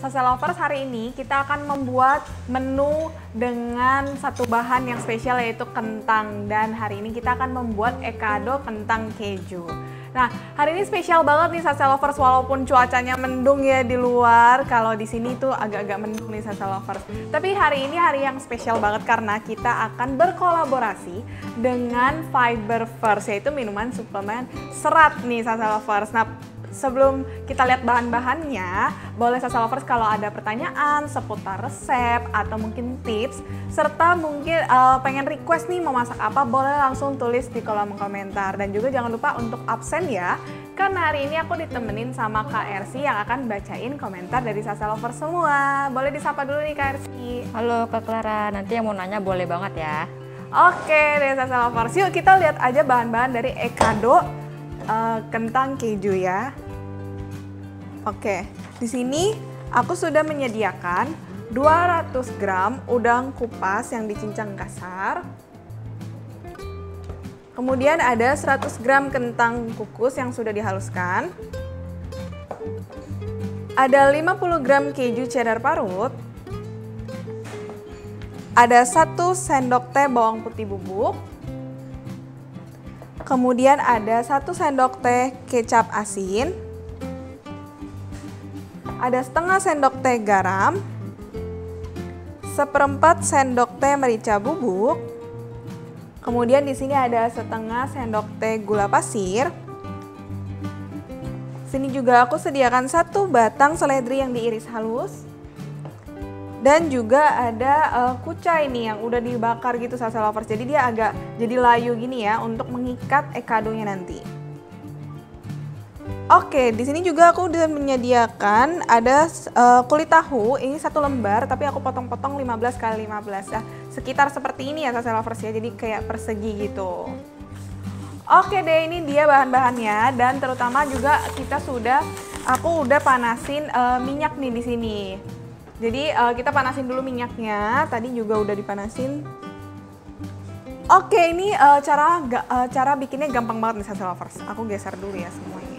Sasa Lovers, hari ini kita akan membuat menu dengan satu bahan yang spesial yaitu kentang. Dan hari ini kita akan membuat ekado kentang keju. Nah, hari ini spesial banget nih Sasa Lovers, walaupun cuacanya mendung ya di luar. Kalau di sini tuh agak-agak mendung nih Sasa Lovers. Tapi hari ini hari yang spesial banget karena kita akan berkolaborasi dengan Fiber First, yaitu minuman suplemen serat nih Sasa Lovers. Nah, sebelum kita lihat bahan-bahannya, boleh Sasa Lovers kalau ada pertanyaan seputar resep atau mungkin tips, serta mungkin pengen request nih mau masak apa, boleh langsung tulis di kolom komentar. Dan juga jangan lupa untuk absen ya, karena hari ini aku ditemenin sama Kak Ersi yang akan bacain komentar dari Sasa Lovers semua. Boleh disapa dulu nih Kak Ersi. Halo Kak Clara, nanti yang mau nanya boleh banget ya. Oke deh Sasa Lovers, yuk kita lihat aja bahan-bahan dari ekado kentang keju ya. Oke, di sini aku sudah menyediakan 200 gram udang kupas yang dicincang kasar. Kemudian ada 100 gram kentang kukus yang sudah dihaluskan. Ada 50 gram keju cheddar parut. Ada 1 sendok teh bawang putih bubuk. Kemudian ada 1 sendok teh kecap asin. Ada setengah sendok teh garam, 1/4 sendok teh merica bubuk. Kemudian di sini ada setengah sendok teh gula pasir. Sini juga aku sediakan 1 batang seledri yang diiris halus. Dan juga ada kucai nih yang udah dibakar gitu Sasa Lovers. Jadi dia agak jadi layu gini ya untuk mengikat ekadonya nanti. Oke, di sini juga aku udah menyediakan ada kulit tahu, ini 1 lembar tapi aku potong-potong 15 x 15 ya. Sekitar seperti ini ya Sasa Lovers ya, jadi kayak persegi gitu. Oke deh, ini dia bahan-bahannya dan terutama juga aku udah panasin minyak nih di sini. Jadi kita panasin dulu minyaknya, tadi juga udah dipanasin. Oke, ini cara bikinnya gampang banget nih Sasa Lovers. Aku geser dulu ya semuanya.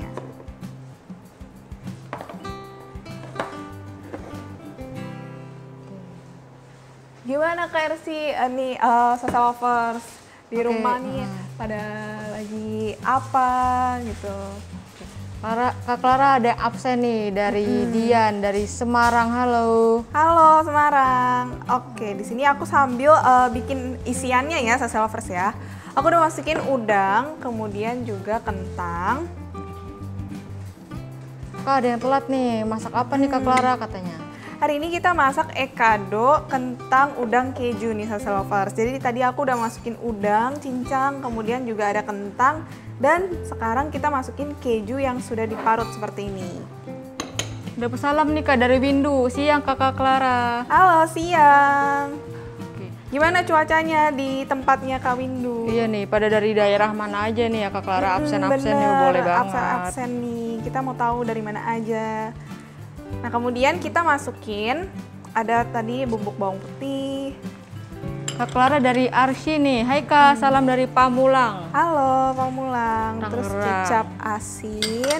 Gimana Kak Ersi nih Sasa Lovers di rumah nih pada lagi apa gitu? Kak Clara ada absen nih dari Dian dari Semarang. Halo. Halo Semarang. Oke, di sini aku sambil bikin isiannya ya Sasa Lovers ya. Aku udah masukin udang, kemudian juga kentang. Kak ada yang telat nih, masak apa nih Kak Clara katanya? Hari ini kita masak ekado kentang udang keju nih Sasa Lovers. Jadi tadi aku udah masukin udang, cincang, kemudian juga ada kentang. Dan sekarang kita masukin keju yang sudah diparut seperti ini. Udah pesalam nih Kak dari Windu, siang Kakak Clara. Halo, siang. Gimana cuacanya di tempatnya Kak Windu? Iya nih, pada dari daerah mana aja nih ya Kak Clara, absen-absen nih boleh banget. Absen-absen nih, kita mau tahu dari mana aja. Nah kemudian kita masukin, ada tadi bubuk bawang putih. Kak Clara dari Arsy nih, hai Kak, salam dari Pamulang. Halo Pamulang, terus Tangerang. kecap asin.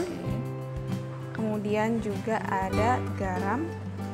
Kemudian juga ada garam.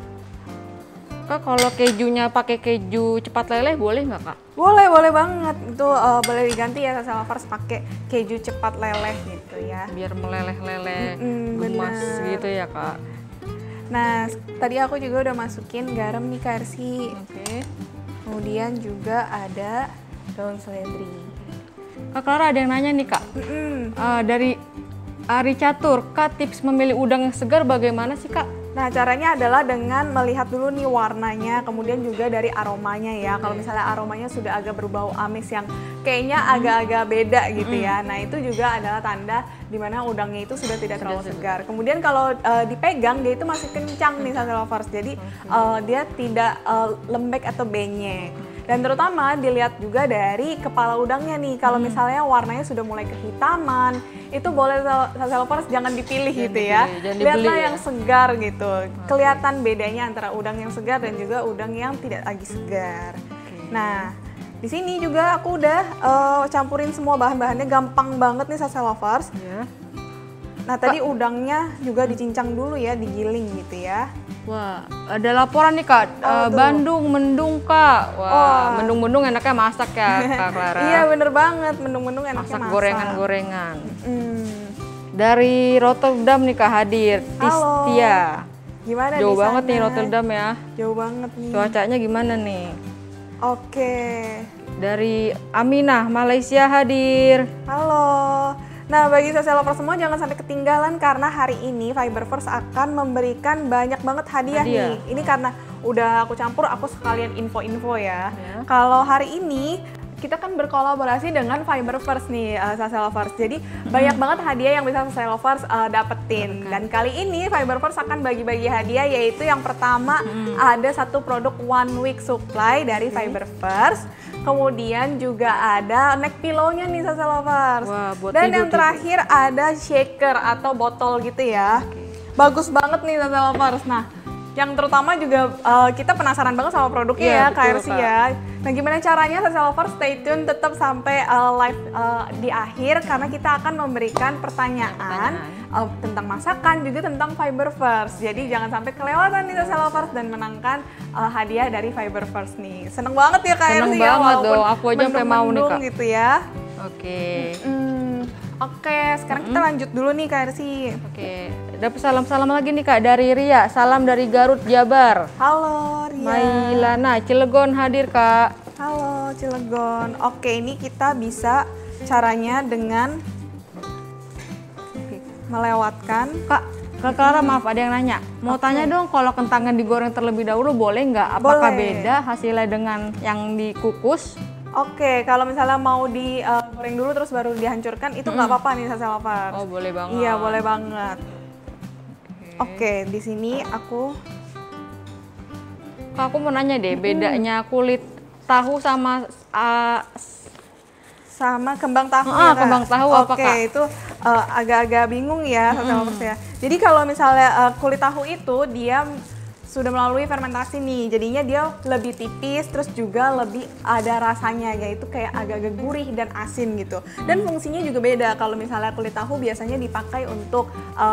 Kak kalau kejunya pakai keju cepat leleh boleh nggak Kak? Boleh banget. Itu boleh diganti ya Sasa Lovers pakai keju cepat leleh gitu ya. Biar meleleh-leleh, gemas bener. gitu ya Kak. Nah, tadi aku juga udah masukin garam nih Kak Ersi. Oke. Kemudian juga ada daun seledri. Kak Clara ada yang nanya nih Kak. Dari Ari Catur, Kak tips memilih udang yang segar bagaimana sih Kak? Nah, caranya adalah dengan melihat dulu nih warnanya, kemudian juga dari aromanya ya. Kalau misalnya aromanya sudah agak berbau amis yang kayaknya agak-agak beda gitu ya. Nah, itu juga adalah tanda di mana udangnya itu sudah tidak terlalu segar. Kemudian kalau dipegang dia itu masih kencang nih Sasa Lovers. Jadi dia tidak lembek atau benyek. Dan terutama dilihat juga dari kepala udangnya nih. Kalau misalnya warnanya sudah mulai kehitaman, itu boleh Sasa Lovers jangan dipilih gitu ya. Lihatlah yang segar gitu. Kelihatan bedanya antara udang yang segar dan juga udang yang tidak lagi segar. Nah, di sini juga aku udah campurin semua bahan-bahannya, gampang banget nih Sasa Lovers. Nah, tadi udangnya juga dicincang dulu ya, digiling gitu ya. Wah, ada laporan nih Kak, Bandung mendung Kak. Wah, mendung-mendung enaknya masak ya Kak Clara. Iya bener banget, mendung-mendung enaknya masak. Gorengan-gorengan. Dari Rotterdam nih Kak hadir, Tistia. Gimana Jauh di banget sana? nih Rotterdam ya. Jauh banget nih. Cuacanya gimana nih? Oke. Dari Aminah, Malaysia hadir. Halo. Nah, bagi social lovers semua jangan sampai ketinggalan karena hari ini Fiberverse akan memberikan banyak banget hadiah nih. Ini karena udah aku campur, aku sekalian info-info ya. Kalau hari ini kita kan berkolaborasi dengan Fiberverse nih, social lovers. Jadi banyak banget hadiah yang bisa social lovers dapetin. Dan kali ini Fiberverse akan bagi-bagi hadiah, yaitu yang pertama ada satu produk one week supply dari Fiberverse. Kemudian juga ada neck pillow-nya nih social lovers. Wah, buat dan tidur, yang terakhir ada shaker atau botol gitu ya. Bagus banget nih social lovers. Nah, yang terutama juga kita penasaran banget sama produknya ya, KRC ya. Nah, gimana caranya social lovers, stay tune tetap sampai live di akhir karena kita akan memberikan pertanyaan tentang masakan juga tentang Fiberverse. Jadi jangan sampai kelewatan nih social lovers dan menangkan hadiah dari Fiberverse nih. Seneng banget ya KRC ya. Seneng banget dong, aku aja sampai mau nih Kak. Gitu ya. Oke. Oke, sekarang kita lanjut dulu nih KRC. Oke, dapat salam-salam lagi nih Kak dari Ria. Salam dari Garut, Jabar. Halo Ria. Mailana, Cilegon hadir Kak. Halo Cilegon. Oke, ini kita bisa caranya dengan melewatkan. Kak Clara, maaf ada yang nanya. Mau tanya dong, kalau kentangnya digoreng terlebih dahulu boleh nggak? Apakah beda hasilnya dengan yang dikukus? Oke, kalau misalnya mau digoreng dulu terus baru dihancurkan, itu nggak apa-apa nih social lovers. Oh, boleh banget. Iya, boleh banget. Oke, di sini aku mau nanya deh, bedanya kulit tahu sama kembang tahu ya, Kak? Kembang tahu apa Kak? Oke, itu agak-agak bingung ya social lovers ya. Jadi kalau misalnya kulit tahu itu dia sudah melalui fermentasi nih, jadinya dia lebih tipis, terus juga lebih ada rasanya, yaitu kayak agak-agak gurih dan asin gitu. Dan fungsinya juga beda. Kalau misalnya kulit tahu biasanya dipakai untuk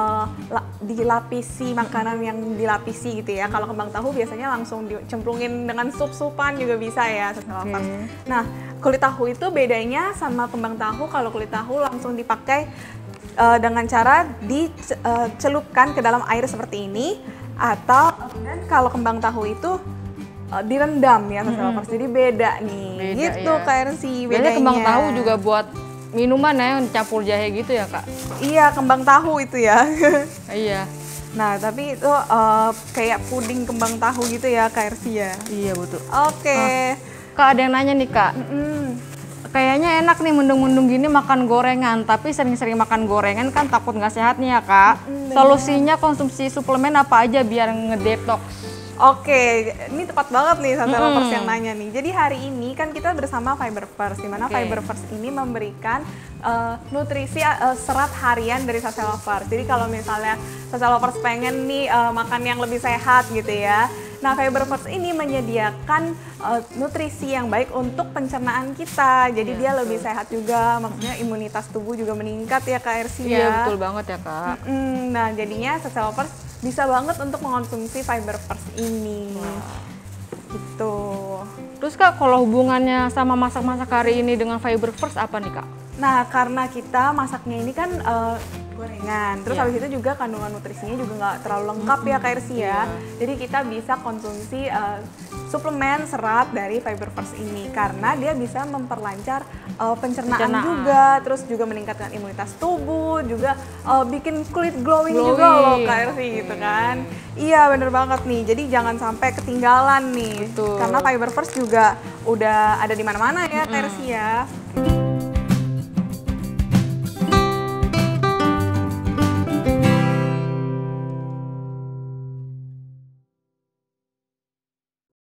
dilapisi makanan yang dilapisi gitu ya. Kalau kembang tahu biasanya langsung dicemplungin dengan sup-supan juga bisa ya. Nah, kulit tahu itu bedanya sama kembang tahu. Kalau kulit tahu langsung dipakai dengan cara dicelupkan ke dalam air seperti ini. Atau kalau kembang tahu itu direndam ya social lovers. Jadi beda nih. Gitu ya. KRC bedanya. Biasanya kembang tahu juga buat minuman ya, yang campur jahe gitu ya Kak? Iya, kembang tahu itu ya. Iya. Nah, tapi itu kayak puding kembang tahu gitu ya KRC ya. Iya betul. Oke. Kak ada yang nanya nih Kak. Kayaknya enak nih mendung-mendung gini makan gorengan, tapi sering-sering makan gorengan kan takut nggak sehat nih ya Kak. Solusinya konsumsi suplemen apa aja biar ngedetox? Oke, ini tepat banget nih social lovers yang nanya nih. Jadi hari ini kan kita bersama Fiberverse, di mana Fiberverse ini memberikan nutrisi serat harian dari social lovers. Jadi kalau misalnya social lovers pengen nih makan yang lebih sehat gitu ya. Nah, Fiberverse ini menyediakan nutrisi yang baik untuk pencernaan kita. Jadi dia lebih sehat juga, maksudnya imunitas tubuh juga meningkat ya KRC ya. Iya, betul banget ya Kak. Nah, jadinya social lovers bisa banget untuk mengonsumsi Fiberverse ini. Gitu. Terus Kak, kalau hubungannya sama masak-masak hari ini dengan Fiberverse apa nih Kak? Nah, karena kita masaknya ini kan gorengan, terus habis itu juga kandungan nutrisinya juga nggak terlalu lengkap ya KRC ya. Jadi kita bisa konsumsi suplemen serat dari Fiberverse ini karena dia bisa memperlancar pencernaan juga, terus juga meningkatkan imunitas tubuh, juga bikin kulit glowing juga loh KRC gitu kan. Iya bener banget nih, jadi jangan sampai ketinggalan nih. Karena Fiberverse juga udah ada di mana-mana ya KRC ya.